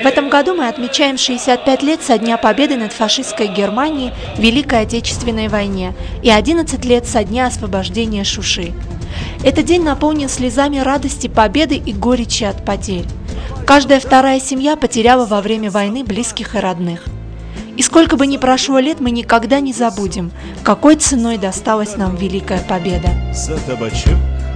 этом году мы отмечаем 65 лет со дня победы над фашистской Германией в Великой Отечественной войне и 11 лет со дня освобождения Шуши. Этот день наполнен слезами радости победы и горечи от потерь. Каждая вторая семья потеряла во время войны близких и родных. И сколько бы ни прошло лет, мы никогда не забудем, какой ценой досталась нам Великая Победа. За табачок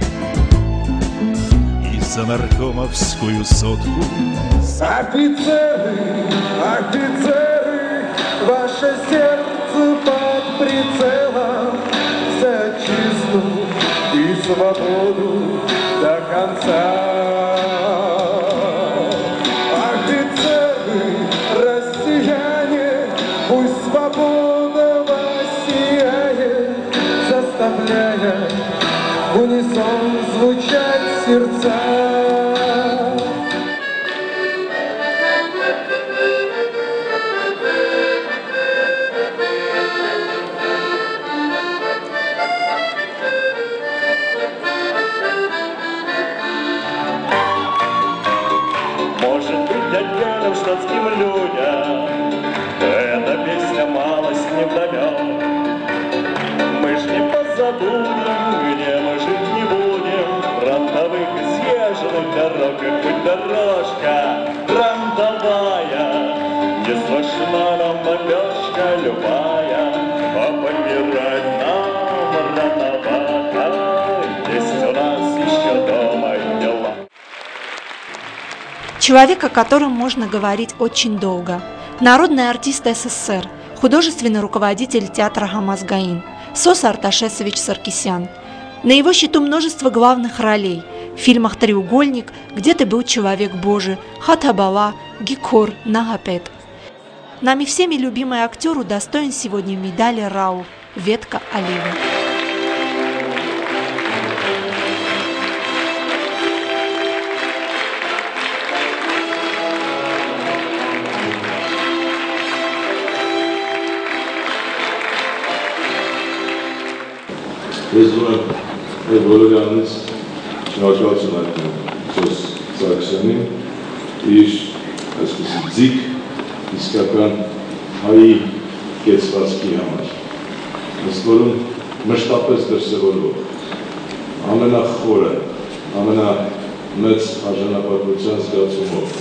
и за наркомовскую сотку. Офицеры, офицеры, ваше сердце под прицелом, за чистоту и свободу до конца. Офицеры, россияне, пусть свобода воссияет, заставляя в унисон звучать сердца. Штатским людям эта песня малость не вдомет. Мы ж не позабудем, где мы жить не будем, фронтовых изъезженных дорог, и хоть дорожка фронтовая не слышна нам бомбежка любая, а помирать нам рановато, есть у нас еще дома дела. Человек, о котором можно говорить очень долго. Народный артист СССР, художественный руководитель театра Хамазгаин, Сос Арташесович Саркисян. На его счету множество главных ролей в фильмах «Треугольник», «Где ты был, человек Божий», «Хатабала», «Гикор», «Нагапет». Нами всеми любимый актер удостоен сегодня медали РАУ «Ветка оливы». Ես որ բոլորյանից շնորհակալություն հայտնում Սոս Սարգսյանին իր այսպիսի ձիգ իսկական հայի կեցվածքի համար, ըստ որում մշտապես դրսևորվող ամենախորը, ամենամեծ արժանապատվության զգացումով,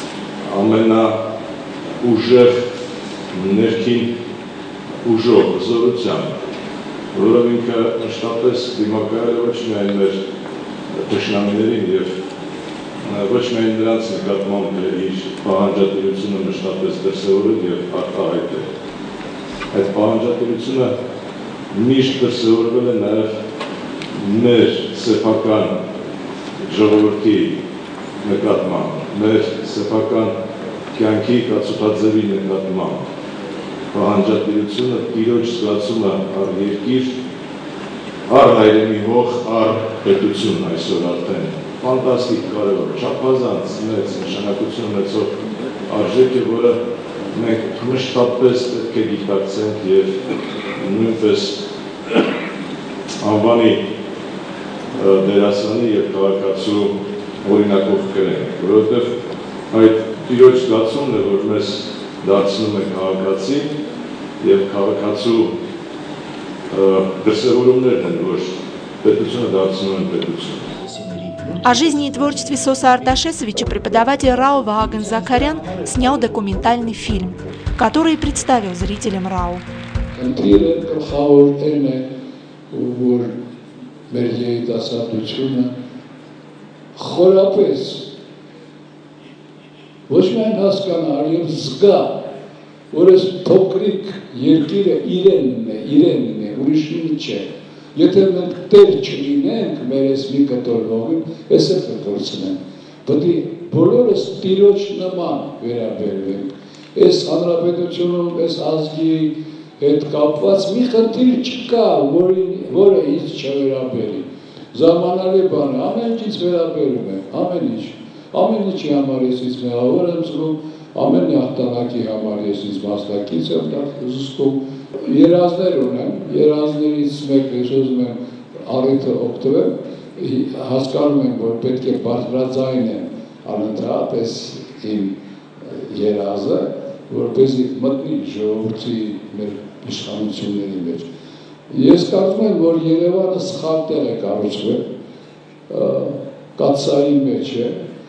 ամենաուժեղ ներքին ուժով, հզորությամբ, որով ինքը մշտապես դիմակայել ոչ միայն մեր թշնամիներին և ոչ միայն նրանց նկատմամբ իր պահանջատիրությունը մշտապես դրսևորել և արտահայտել։ Այդ պահանջատիրությունը միշտ դրսևորվել է նաև մեր սեփական ժողովրդի նկատմամբ, մեր սեփական կյանքի կացութաձևի նկատմամբ։ Պահանջատիրությունը, տիրոջ զգացումը առ երկիր, առ հայրենի հող, առ պետություն այսօր արդեն ֆանտաստիկ կարևոր, չափազանց մեծ նշանակություն ունեցող արժեք է, որը մենք մշտապես պետք է գիտակցենք և նույնպես անվանի դերասանի և քաղաքացու օրինակով կրենք, որովհետև այդ տիրոջ զգացումն է, որ մեզ դարձնում է քաղաքացի և քաղաքացու դրսևորումներն են, որ պետությունը դարձնում են պետություն։ О жизни и творчестве Соса Арташесовича преподаватель РАУ Вааган Закарян снял документальный фильм, который представил зрителям РАУ. Ոչ միայն հասկանալ և զգա, որ այս փոքրիկ երկիրը իրենն է, ուրիշ ինչ չէ։ Եթե մենք տեր չլինենք մեր այս մի կտորվողին, այս է կկործնենք։ Պետք է բոլորս տիրոջ նման վերաբերվենք։ Այս հանրապետությունում, այս ազգի հետ կապված մի խնդիր չկա, որը ինձ չվերաբերի։ Զարմանալի բան է, ամեն ինչից վերաբերում է, ամեն ինչ։ Ամեն ինչի համար ես ինձ մեղավոր եմ զգում, ամեն հաղթանակի համար ես ինձ մասնակից եմ զգում։ Երազներ ունեմ, երազներից մեկը ես ուզում եմ առիթը օգտվեմ, հասկանում եմ, որ պետք է բարձրաձայն եմ անընդհատ իմ երազը, որպեսզի մտնի ժողովրդի մեր իշխանությունների մեջ։ Ես կարծում եմ, որ Երևանը սխալ տեղ է կառուցվել, կաթսայի մեջ է,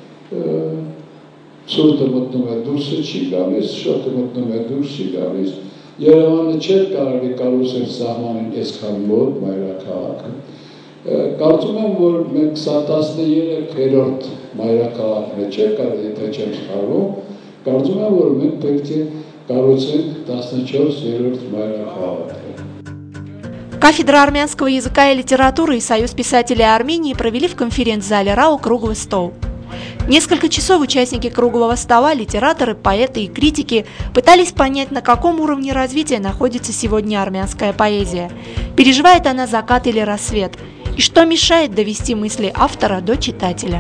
ցուրտը մտնում է դուրսը չի գալիս, շոտը մտնում է դուրս չի գալիս, Երևանը չէր կարելի կառուցել սահմանին այսքան մոտ մայրաքաղաքը։ Կարծում եմ, որ մենք 13-րդ մայրաքաղաքն է, չէր կարելի, եթե չեմ սխալվում, կարծում եմ, որ մենք պետք է կառուցենք 14-րդ մայրաքաղաքը։ Кафедра армянского языка и литературы и Союз писателей Армении провели в конференц-зале РАО круглый стол. Несколько часов участники круглого стола, литераторы, поэты и критики пытались понять, на каком уровне развития находится сегодня армянская поэзия, переживает она закат или рассвет, и что мешает довести мысли автора до читателя.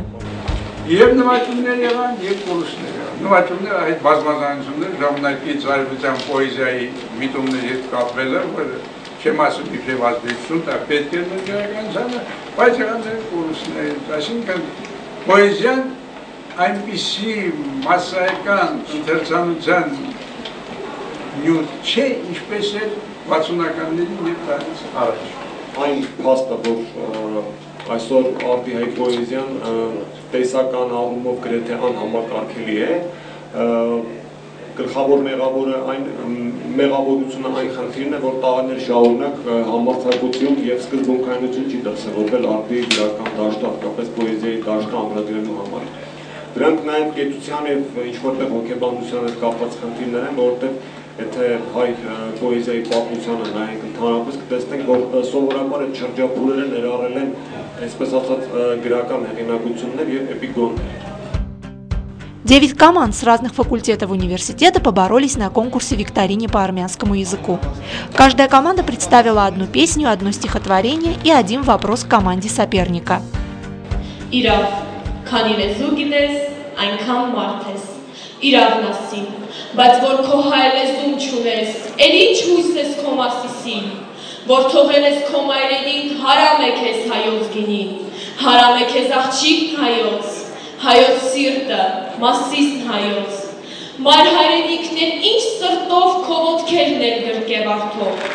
Չեմ ասում իբրև ազդեցություն, դա պետք է նկարագրանը, բայց եղանները կորուսներ, այսինքն պոեզիան այնպիսի մասսայական ընթերցանության նյութ չէ, ինչպես է 60-ականներին և դրանից առաջ։ Այն փաստը, որ այսօր արդի հայ պոեզիան տեսական առումով գրեթե անհամակարգելի է, գլխավոր մեղավորությունը այն խնդիրն է, որ տարիներ շարունակ համարձակություն և սկզբունքայնություն չի դրսևորվել արդի գրական դաշտը, հատկապես պոեզիայի դաշտը ամրագրելու համար։ Դրանք նաև գիտության և ինչ-որտեղ հոգեբանության հետ կապված խնդիրներ են, որովհետև եթե հայ պոեզիայի պատմությանը նայենք ընդհանրապես կտեսնենք, որ սովորաբար այդ շրջափուլերը ներառել են, այսպես ասած, գրական հեղինակություններ և էպիգոններ։ 9 команд с разных факультетов университета поборолись на конкурсе-викторине по армянскому языку. Каждая команда представила одну песню, одно стихотворение и один вопрос к команде соперника. Իրավ, քանի լեզու գիտես, այնքան մարդ ես, իրավն ասի, բայց որ քո հայ լեզուն չունես, էլ ինչ հույս ես քո մասիսին, որ թողել ես քո մայրենին, հարամ է քեզ հայոց գինին, հարամ է քեզ աղջիկն հայոց, հայոց սիրտը, մասիսն հայոց, մայր հայրենիքն ինչ սրտով քո ոտքերն էլ գրկև արդով։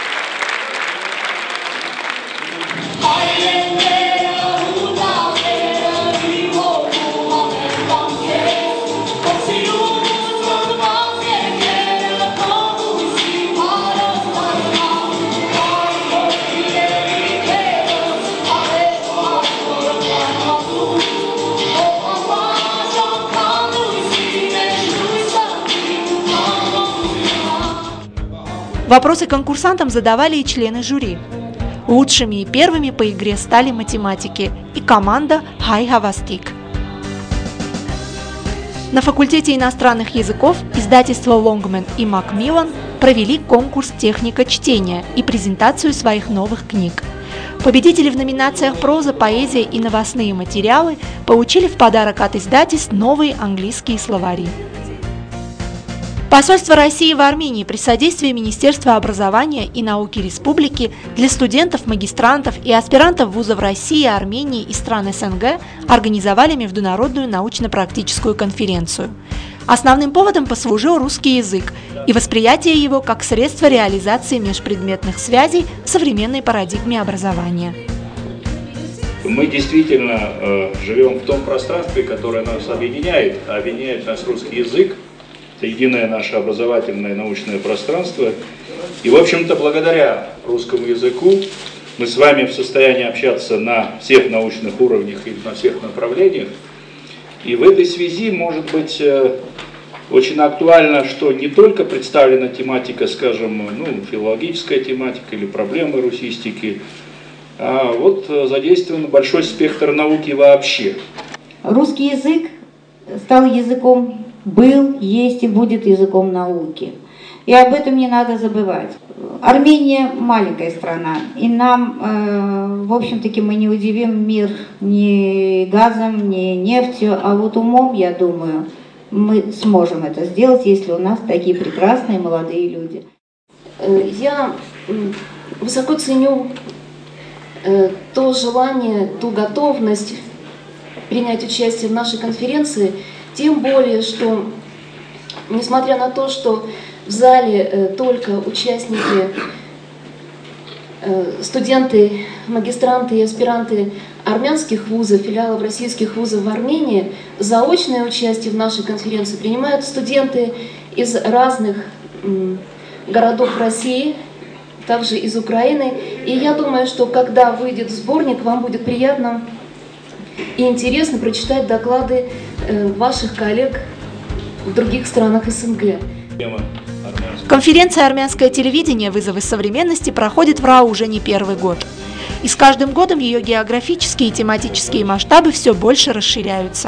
Вопросы конкурсантам задавали и члены жюри. Лучшими и первыми по игре стали математики и команда Хай Хавастик. На факультете иностранных языков издательства Лонгмен и Макмиллан провели конкурс «Техника чтения» и презентацию своих новых книг. Победители в номинациях «Проза», «Поэзия» и «Новостные материалы» получили в подарок от издательств новые английские словари. Посольство России в Армении при содействии Министерства образования и науки Республики для студентов, магистрантов и аспирантов вузов России, Армении и стран СНГ организовали международную научно-практическую конференцию. Основным поводом послужил русский язык и восприятие его как средство реализации межпредметных связей в современной парадигме образования. Мы действительно живем в том пространстве, которое нас объединяет, а объединяет нас русский язык. Это единое наше образовательное и научное пространство. И, в общем-то, благодаря русскому языку мы с вами в состоянии общаться на всех научных уровнях и на всех направлениях. И в этой связи может быть очень актуально, что не только представлена тематика, скажем, филологическая тематика или проблемы русистики, а вот задействован большой спектр науки вообще. Русский язык стал языком, был, есть и будет языком науки. И об этом не надо забывать. Армения маленькая страна, и нам, в общем-таки, мы не удивим мир ни газом, ни нефтью, а вот умом, я думаю, мы сможем это сделать, если у нас такие прекрасные молодые люди. Я высоко ценю то желание, ту готовность принять участие в нашей конференции, тем более, что несмотря на то, что в зале только участники, студенты, магистранты и аспиранты армянских вузов, филиалов российских вузов в Армении, заочное участие в нашей конференции принимают студенты из разных городов России, также из Украины. И я думаю, что когда выйдет сборник, вам будет приятно и интересно прочитать доклады ваших коллег в других странах СНГ. Конференция «Армянское телевидение. Вызовы современности» проходит в РАО уже не первый год. И с каждым годом ее географические и тематические масштабы все больше расширяются.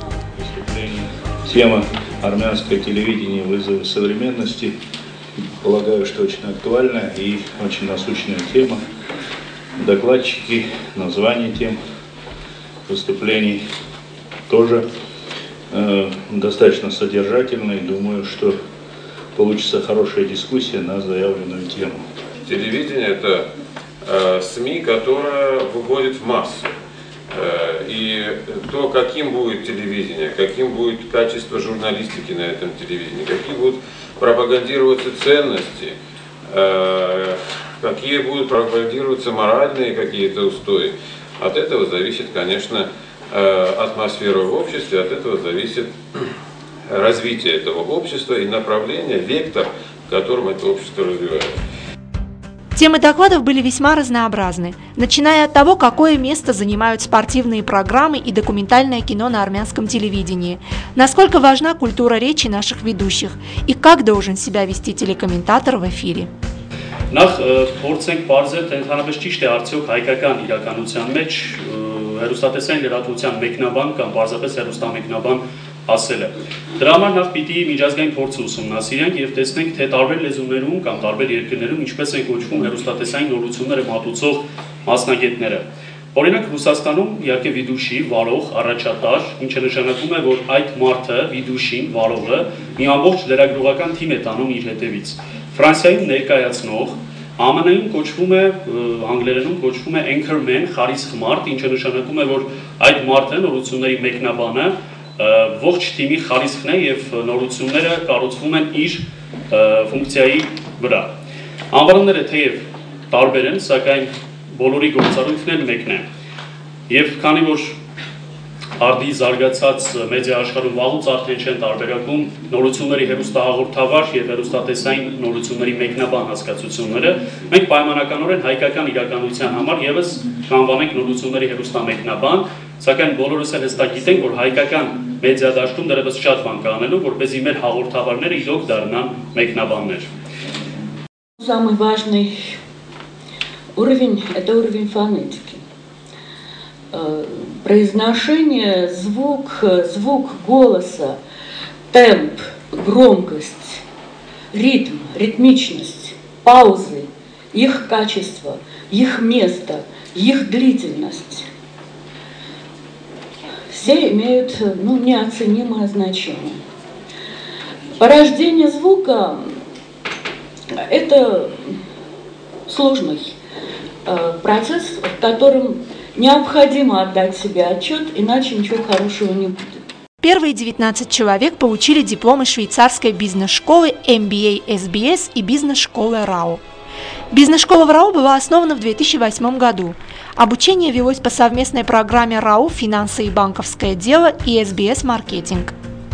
Тема «Армянское телевидение. Вызовы современности», полагаю, что очень актуальная и очень насущная тема. Докладчики, названия тем выступлений тоже достаточно содержательные. Думаю, что получится хорошая дискуссия на заявленную тему. Телевидение – это СМИ, которая выходит в массу. И то, каким будет телевидение, каким будет качество журналистики на этом телевидении, какие будут пропагандироваться ценности, какие будут пропагандироваться моральные какие-то устои, от этого зависит, конечно, атмосфера в обществе, от этого зависит развитие этого общества и направление, вектор, в котором это общество развивается. Темы докладов были весьма разнообразны, начиная от того, какое место занимают спортивные программы и документальное кино на армянском телевидении, насколько важна культура речи наших ведущих и как должен себя вести телекомментатор в эфире. Նախ փորձենք բարձր թե ընդհանրապես ճիշտ է արդյոք հայկական իրականության մեջ հերոստատեսային լրատվության մեկնաբան կամ պարզապես հերոստամեկնաբան ասելը։ Դրա համար նախ պիտի միջազգային փորձը ուսումնասիրենք եւ տեսնենք թե տարբեր լեզուներում կամ տարբեր երկրներում ինչպես են կոչվում հերոստատեսային նորությունները մատուցող մասնագետները։ Օրինակ Ռուսաստանում իհարկե վիդուշի, վարող, առաջատար, ինչը նշանակում է, որ այդ մարդը, վիդուշին, վարողը մի ամբողջ լրագրողական թիմ է տանում իր հետևից։ Ֆրանսիայում ներկայացնող, ԱՄՆ-ում կոչվում է, անգլերենում կոչվում է anchorman, խարիսխ մարդ, ինչը նշանակում է, որ այդ մարդը նորությունների մեկնաբանը ողջ թիմի խարիսխն է եւ նորությունները կառուցվում են իր ֆունկցիայի վրա։ Անվանումները թեև տարբեր են, սակայն բոլորի գործառույթն մեկն է։ Եվ քանի որ արդի զարգացած մեդիա աշխարհում վաղուց արդեն չեն տարբերակում նորությունների հեռուստահաղորդավար եւ հեռուստատեսային նորությունների մեկնաբան հասկացությունները, մենք պայմանականորեն հայկական իրականության համար եւս կանվանենք նորությունների հեռուստամեկնաբան, սակայն բոլորս էլ հստակ գիտենք, որ հայկական մեդիա դաշտում դեռևս շատ բան կա անելու, որպեսզի մեր հաղորդավարները իրոք դառնան մեկնաբաններ։ Самый важный уровень – это уровень фонетики. Произношение, звук голоса, темп, громкость, ритм, ритмичность, паузы, их качество, их место, их длительность. Все имеют неоценимое значение. Порождение звука – это сложный процесс, в котором необходимо отдать себе отчет, иначе ничего хорошего не будет. Первые 19 человек получили дипломы швейцарской бизнес-школы MBA SBS и бизнес-школы РАО. Бизнес-школа в РАО была основана в 2008 году. Обучение велось по совместной программе РАО «Финансы и банковское дело» и SBS «Маркетинг».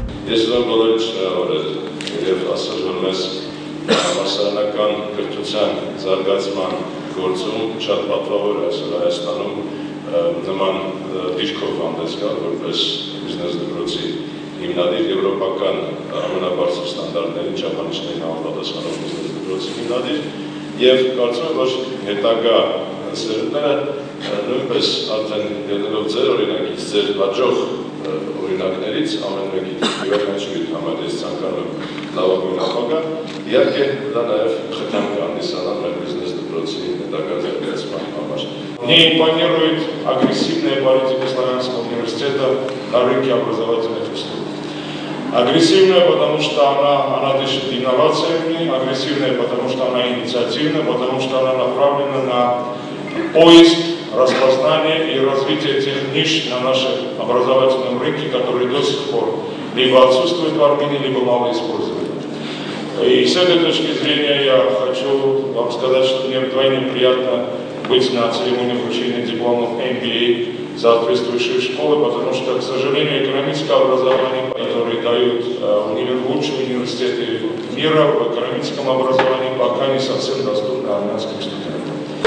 Գործում շատ պատվավոր է Հայաստանում նման դիրքով հանդես գալ, որպես բիզնես դպրոցի հիմնադիր եվրոպական ամենաբարձր ստանդարտներին չափանիշներին համապատասխանող բիզնես դպրոցի հիմնադիր եւ կարծում եմ, որ հետագա սերունդները նույնպես արդեն ելնելով ձեր օրինակից, ձեր հաջող օրինակներից ամեն մեկի յուրաքանչյուրի համար ես ցանկանում եմ լավագույն ապագա, իհարկե դա նաեւ խթան կհանդիսանա մեր բիզնես դպրոցի հետագա զարգացման համար։ Не импонирует агрессивная политика Славянского университета на рынке образовательных услуг. Агрессивная, потому что она дышит инновациями, агрессивная, потому что она инициативная, потому что она направлена на поиск, распознание и развитие тех ниш на нашем образовательном рынке, которые до сих пор либо отсутствует в Армении, либо мало используют. И с этой точки зрения я хочу вам сказать, что мне вдвойне приятно быть на церемонии вручения дипломов MBA соответствующей школы, потому что, к сожалению, экономическое образование, которое дают лучшие университеты мира в экономическом образовании, пока не совсем доступно армянским студентам.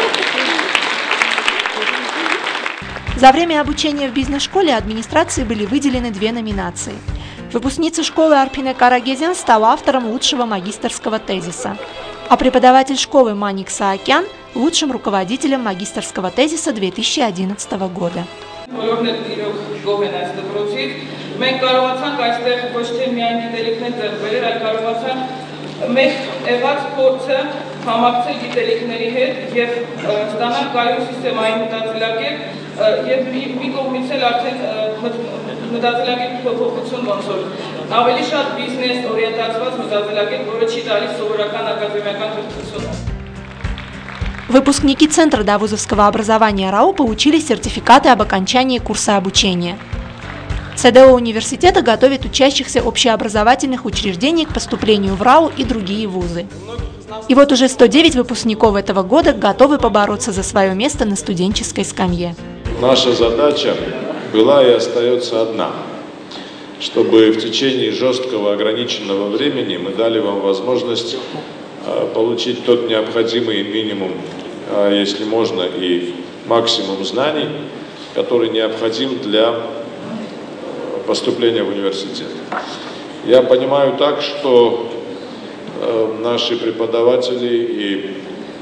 За время обучения в бизнес-школе администрации были выделены 2 номинации. Выпускница школы Арпине Карагезян стала автором лучшего магистерского тезиса, а преподаватель школы Маник Саакян – лучшим руководителем магистерского тезиса 2011 года. մտածելակերպ փոփոխություն ոնց որ ավելի շատ բիզնես օրիենտացված մտածելակերպ, որը չի տալիս սովորական ակադեմիական կրթություն. Выпускники Центра довузовского образования РАУ получили сертификаты об окончании курса обучения. ЦДО университета готовит учащихся общеобразовательных учреждений к поступлению в РАУ и другие вузы. И вот уже 109 выпускников этого года готовы побороться за свое место на студенческой скамье. Наша задача была и остается одна, чтобы в течение жесткого ограниченного времени мы дали вам возможность получить тот необходимый минимум, если можно, и максимум знаний, который необходим для поступления в университет. Я понимаю так, что наши преподаватели и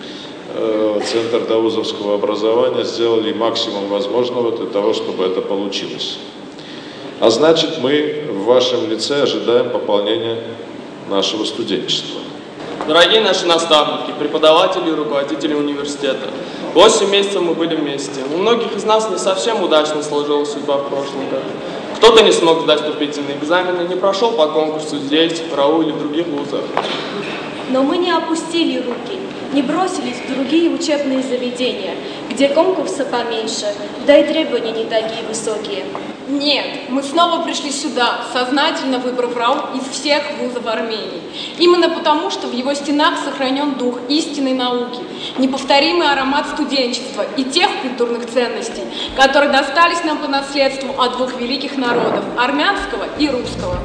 Центр довузовского образования сделали максимум возможного для того, чтобы это получилось. А значит, мы в вашем лице ожидаем пополнения нашего студенчества. Дорогие наши наставники, преподаватели и руководители университета, 8 месяцев мы были вместе. У многих из нас не совсем удачно сложилась судьба в прошлом году. Кто-то не смог сдать вступительные экзамены, не прошел по конкурсу здесь, в РАУ или в других вузах. Но мы не опустили руки, не бросились в другие учебные заведения, где конкурсы поменьше, да и требования не такие высокие. Нет, мы снова пришли сюда, сознательно выбрав РАУ из всех вузов Армении. Именно потому, что в его стенах сохранен дух истинной науки, неповторимый аромат студенчества и тех культурных ценностей, которые достались нам по наследству от 2 великих народов – армянского и русского.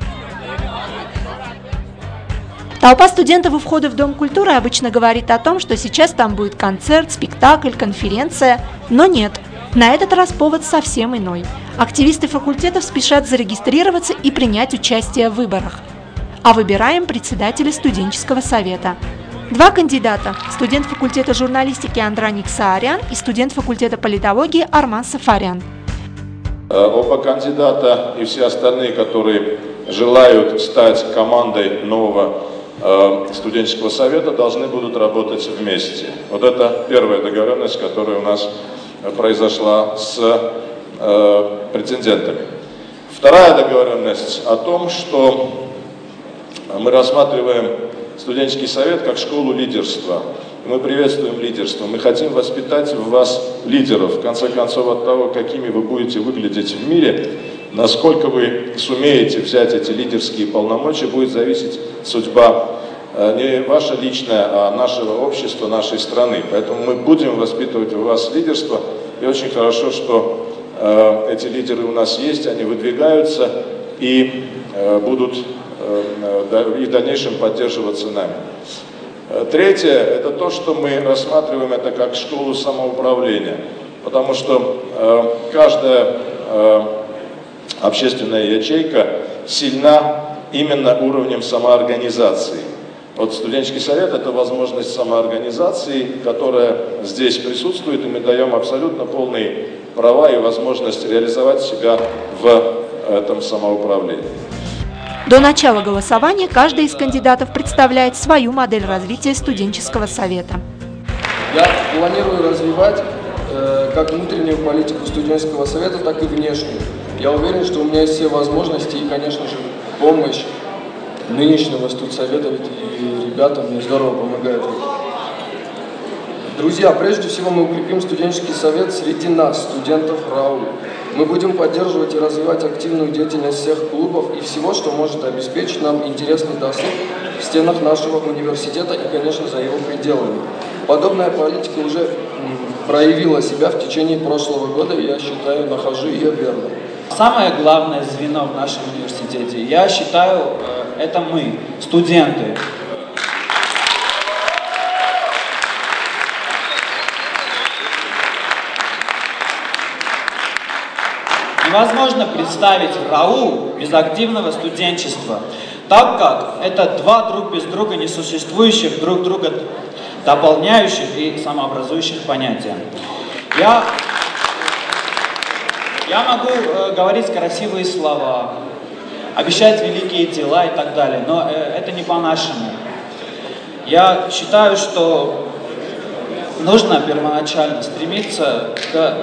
Толпа студентов у входа в Дом культуры обычно говорит о том, что сейчас там будет концерт, спектакль, конференция, но нет. На этот раз повод совсем иной. Активисты факультетов спешат зарегистрироваться и принять участие в выборах. А выбираем председателя студенческого совета. 2 кандидата – студент факультета журналистики Андраник Саарян и студент факультета политологии Арман Сафарян. Оба кандидата и все остальные, которые желают стать командой нового студенческого совета, должны будут работать вместе. Вот это первая договоренность, которая у нас произошла с претендентами. Вторая договоренность о том, что мы рассматриваем студенческий совет как школу лидерства. Мы приветствуем лидерство. Мы хотим воспитать в вас лидеров. В конце концов, от того, какими вы будете выглядеть в мире, насколько вы сумеете взять эти лидерские полномочия, будет зависеть судьба не ваша личная, а нашего общества, нашей страны. Поэтому мы будем воспитывать у вас лидерство. И очень хорошо, что эти лидеры у нас есть, они выдвигаются и будут и в дальнейшем поддерживаться нами. Третье – это то, что мы рассматриваем это как школу самоуправления. Потому что каждая общественная ячейка сильна именно уровнем самоорганизации. Вот студенческий совет – это возможность самоорганизации, которая здесь присутствует, и мы даем абсолютно полные права и возможность реализовать себя в этом самоуправлении. До начала голосования каждый из кандидатов представляет свою модель развития студенческого совета. Я планирую развивать как внутреннюю политику студенческого совета, так и внешнюю. Я уверен, что у меня есть все возможности и, конечно же, помощь нынешнего студсовета, ведь и ребята мне здорово помогают. Друзья, прежде всего мы укрепим студенческий совет среди нас, студентов РАУ. Мы будем поддерживать и развивать активную деятельность всех клубов и всего, что может обеспечить нам интересный досуг в стенах нашего университета и, конечно, за его пределами. Подобная политика уже проявила себя в течение прошлого года, и я считаю, нахожу ее верной. Самое главное звено в нашем университете, я считаю, это мы, студенты. Невозможно представить РАУ без активного студенчества, так как это два друг без друга несуществующих, друг друга дополняющих и самообразующих понятия. Я могу говорить красивые слова, обещать великие дела и так далее, но это не по-нашему. Я считаю, что нужно первоначально стремиться к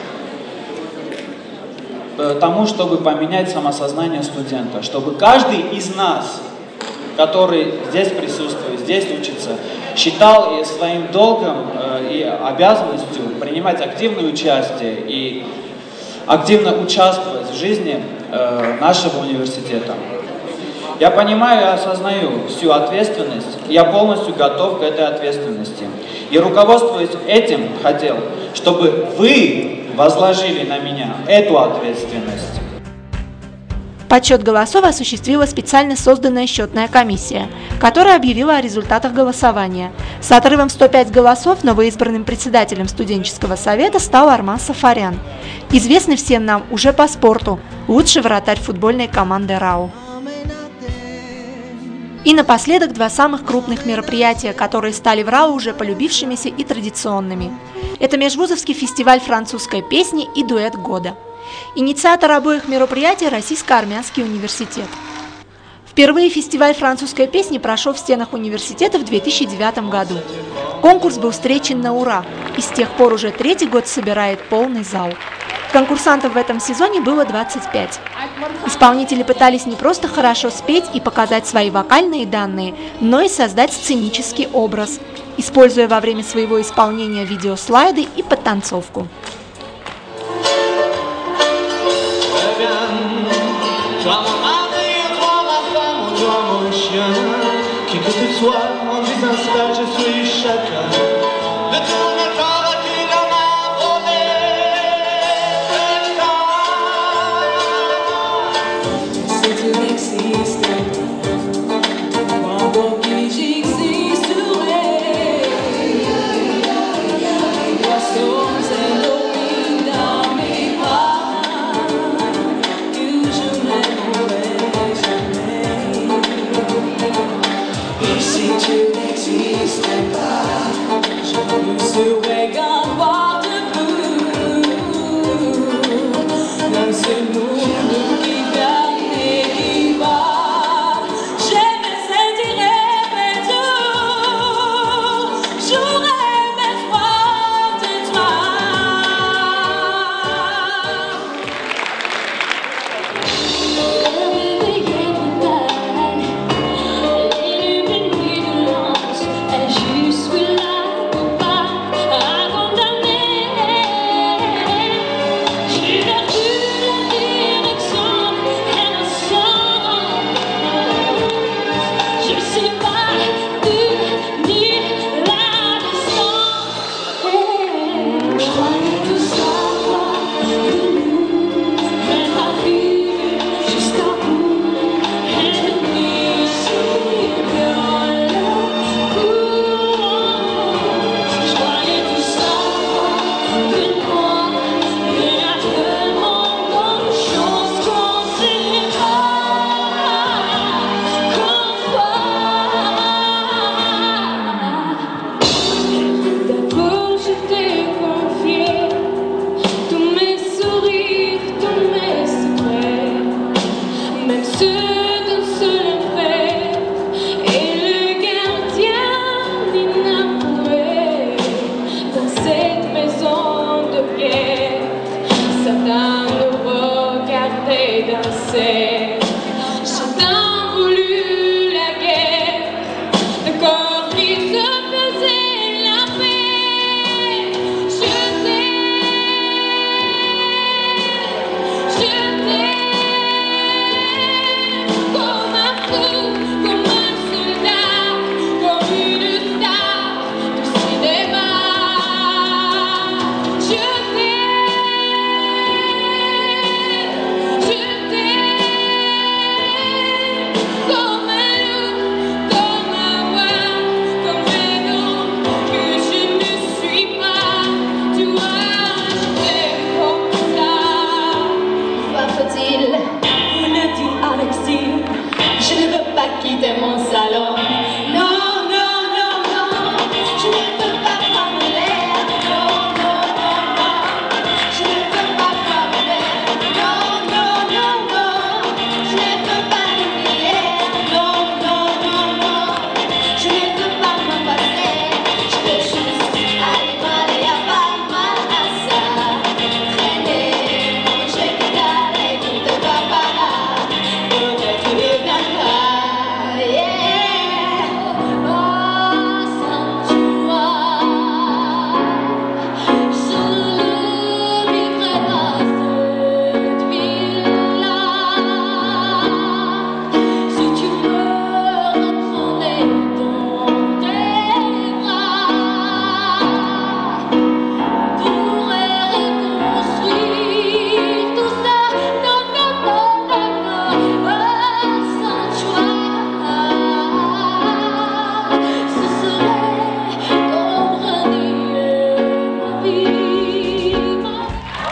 тому, чтобы поменять самосознание студента, чтобы каждый из нас, который здесь присутствует, здесь учится, считал и своим долгом и обязанностью принимать активное участие и активно участвовать в жизни нашего университета. Я понимаю и осознаю всю ответственность, я полностью готов к этой ответственности. И руководствуясь этим, хотел, чтобы вы возложили на меня эту ответственность. Подсчет голосов осуществила специально созданная счетная комиссия, которая объявила о результатах голосования. С отрывом 105 голосов новоизбранным председателем студенческого совета стал Арман Сафарян, известный всем нам уже по спорту, лучший вратарь футбольной команды РАУ. И напоследок два самых крупных мероприятия, которые стали в РАУ уже полюбившимися и традиционными. Это межвузовский фестиваль французской песни и дуэт года. Инициатор обоих мероприятий – Российско-армянский университет. Впервые фестиваль французской песни прошел в стенах университета в 2009 году. Конкурс был встречен на ура и с тех пор уже третий год собирает полный зал. Конкурсантов в этом сезоне было 25. Исполнители пытались не просто хорошо спеть и показать свои вокальные данные, но и создать сценический образ, используя во время своего исполнения видеослайды и подтанцовку.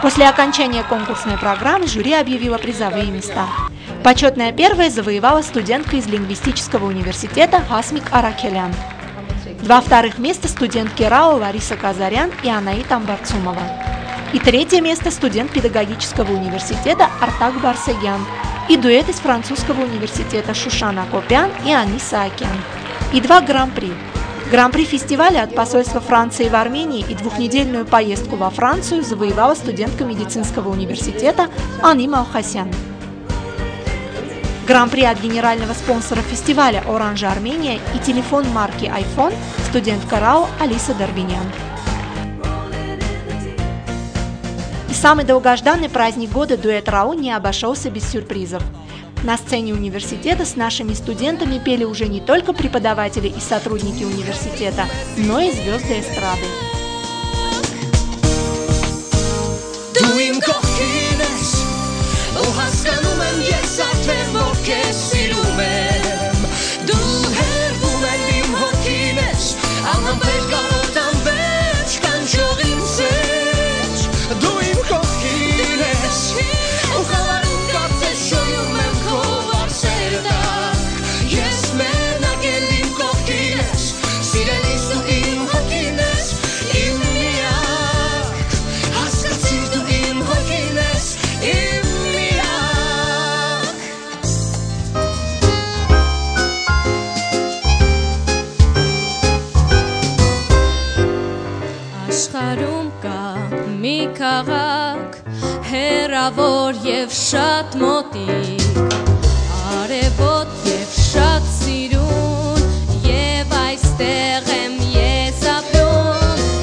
После окончания конкурсной программы жюри объявило призовые места. Почетное первое завоевала студентка из лингвистического университета Хасмик Аракелян. 2 вторых места студентки РАО Лариса Казарян и Анаит Амбарцумова. И 3 место студент педагогического университета Артак Барсегян и дуэт из французского университета Шушана Копян и Аниса Акян. И 2 гран-при. Гран-при фестиваля от посольства Франции в Армении и 2-недельную поездку во Францию завоевала студентка медицинского университета Ани Малхасян. Гран-при от генерального спонсора фестиваля «Оранжа Армения» и телефон марки iPhone студентка РАО Алиса Дарбинян. И самый долгожданный праздник года дуэт РАО не обошелся без сюрпризов. На сцене университета с нашими студентами пели уже не только преподаватели и сотрудники университета, но и звезды эстрады. Քաղաք հեռավոր եւ շատ մոտիկ արևոտ եւ շատ սիրուն եւ այստեղ եմ ես ապրում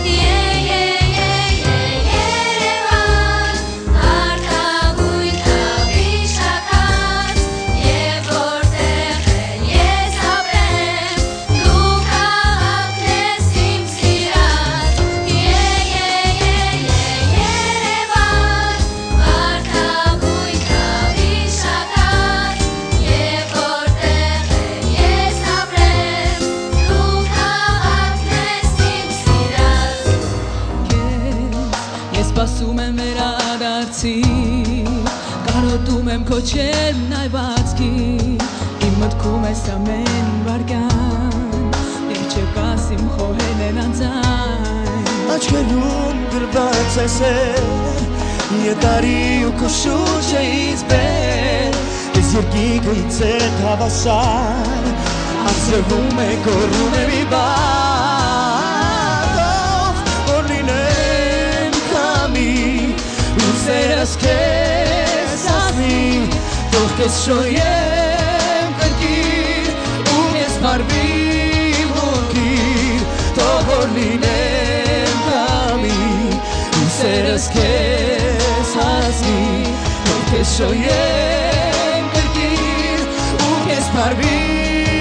Կարոտում եմ քոչել նայվածքի Իմ մտքում ես ամեն վարգան Եվ չկաս իմ խոհեն են անձայն Աչքերում գրված այս է Ետարի ու կուշուչ է իզբեր Ես երկիկը իցետ հավասար Ացրվում է կորում է մի բատով Որ լինեն կամի ու սերս կեզ ասնի Թող կեզ շոյեմ կրկիր ու կեզ մարվիմ հոգիր Թող որ լինեն կամի ու սերս կեզ ասնի Թող կեզ շոյեմ կրկիր ու կեզ մարվիմ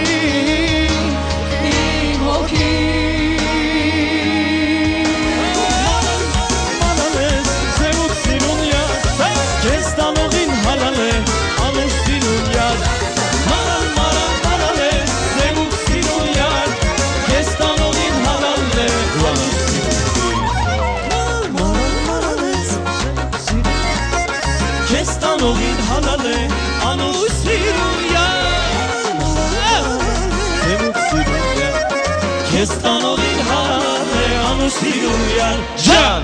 Kestanolin hale anustiruyan Can!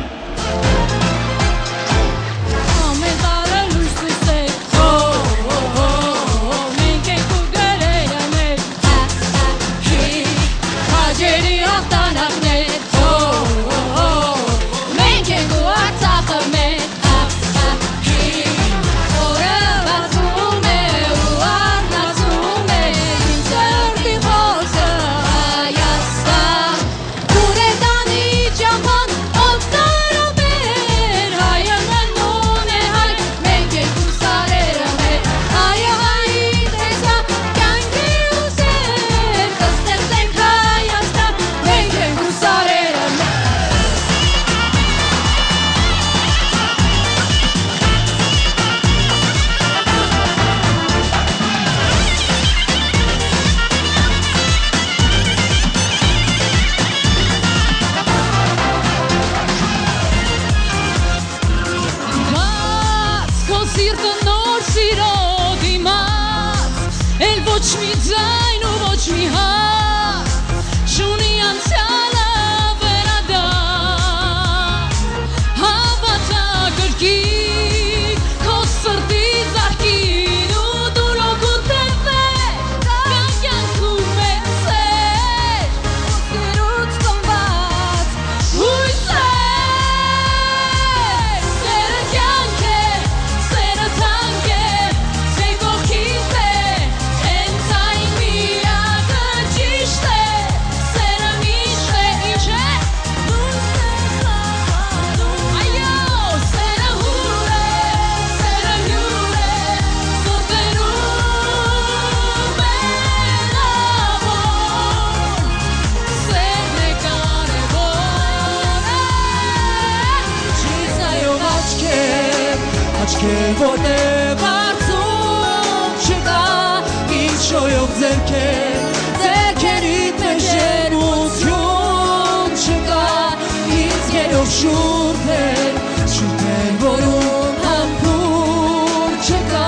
Jahan, Oxford. Ովքեր որտեղ արծում չկա Ինչ շոյող ձերքերիդ մեջ երություն չկա Ինձ գերով շուրթեր որում համբուր չկա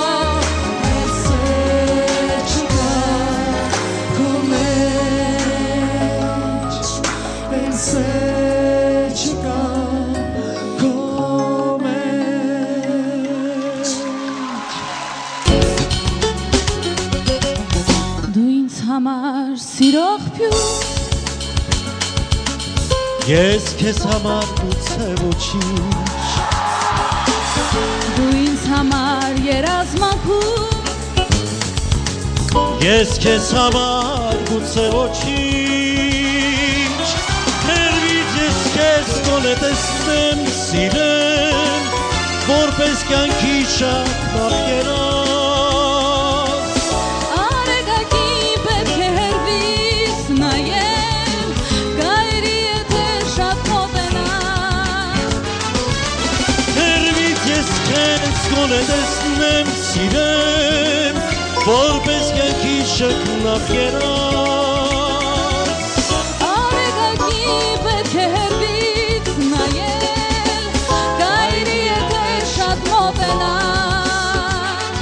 Սիրող փյուր Ես քեզ համար գուցե ոչինչ Դու ինձ համար երազմափուր Ես քեզ համար գուցե ոչինչ Հերվից ես քեզ գոնե տեսնեմ սիրեմ Որպես կյանքի շատ նախերած Գոնե տեսնեմ սիրեմ Որպես կյանքի շքնավ երաս Արեգակի պետք է հերվից նայել Կայրի եթե շատ մոտենալ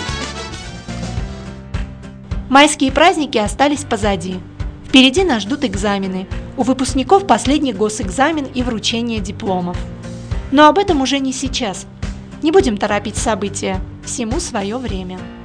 Майские праздники остались позади. Впереди нас ждут экзамены. У выпускников последний госэкзамен и вручение дипломов. Но об этом уже не сейчас. Не будем торопить события, всему свое время.